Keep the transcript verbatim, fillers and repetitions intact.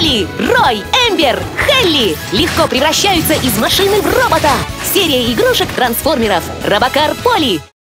Поли, Рой, Эмбер, Хелли легко превращаются из машины в робота. Серия игрушек-трансформеров. Робокар Поли.